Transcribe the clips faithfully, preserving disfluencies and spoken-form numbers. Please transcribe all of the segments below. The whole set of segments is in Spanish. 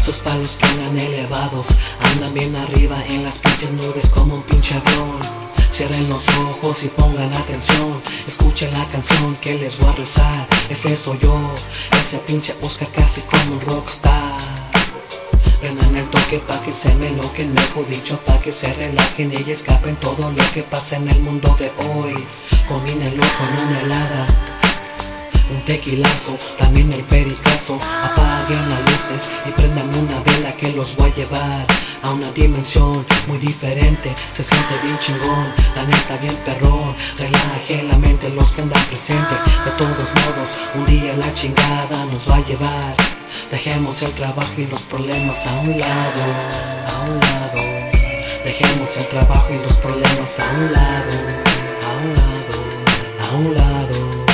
Estos palos que andan elevados, andan bien arriba en las pinches nubes como un pinche avión. Cierren los ojos y pongan atención, escuchen la canción que les voy a rezar. Ese soy yo, ese pinche Oscar casi como un rockstar. Prendan el toque pa' que se me enloquen, mejor dicho, pa' que se relajen y escapen todo lo que pasa en el mundo de hoy. Combínenlo con una helada, un tequilazo, también el pericazo. Apaguen las luces y prendan una vela que los voy a llevar a una dimensión muy diferente. Se siente bien chingón, la neta bien perrón. Relaje la mente los que andan presentes. De todos modos, un día la chingada nos va a llevar. Dejemos el trabajo y los problemas a un lado, a un lado. Dejemos el trabajo y los problemas a un lado, a un lado, a un lado.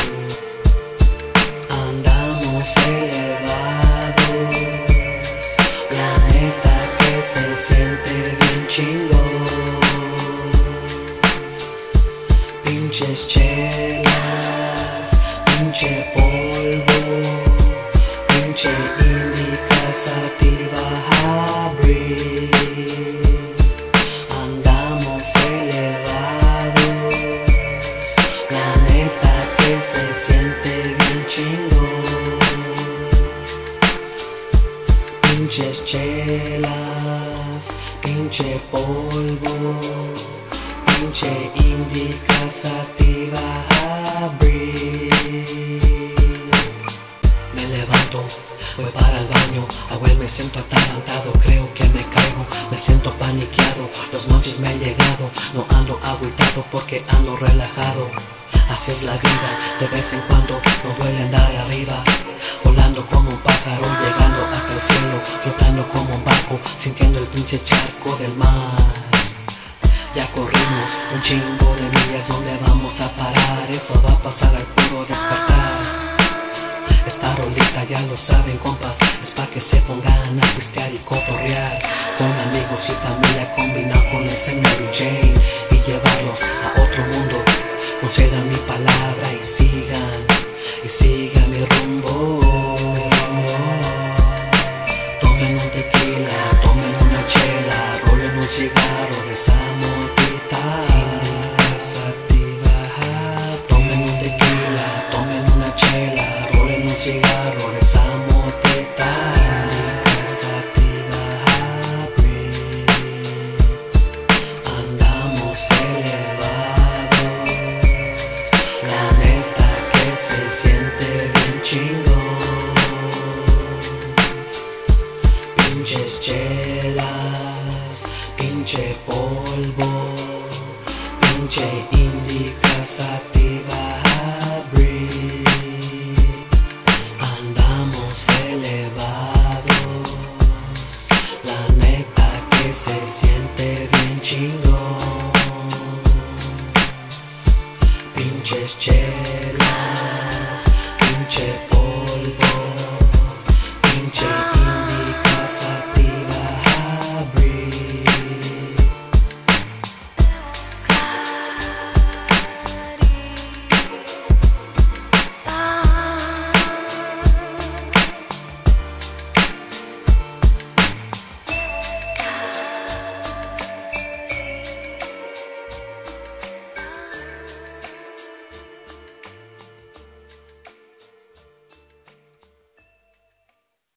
Andamos elevados, la neta que se siente bien chingón. Pinches chelas, pinche polvo, pinche indica sativa hybrid. Andamos elevados, la neta que se siente bien chingón. Pinches chelas, pinche polvo, pinche indica sativa hybrid. Me levanto, voy para el baño, hago el me siento atarantado, creo que me caigo, me siento paniqueado, los monchis me han llegado, no ando agüitado porque ando relajado. Así es la vida, de vez en cuando no duele andar arriba, volando como un pájaro, llegando hasta el cielo, flotando como un barco, sintiendo el pinche charco del mar. Ya corrimos un chingo de millas, ¿dónde vamos a parar? Eso va a pasar al puro despertar. Esta rolita ya lo saben, compas, es pa' que se pongan a pistear y cotorrear con amigos y familia, combinado con ese Mary Jane y llevarlos a otro mundo. Concedan mi palabra y sigan, y sigan mi rumbo. Tomen un tequila, tomen una chela, rolen un cigarro de esa motita. Tomen un tequila, tomen una chela, rolen un cigarro de esa motita. Andamos elevados, la neta que se siente bien chingón. Pinches chelas, pinche polvo, pinche indica sativa hybrid. Andamos elevados, la neta que se siente bien chingón. Pinches chelas,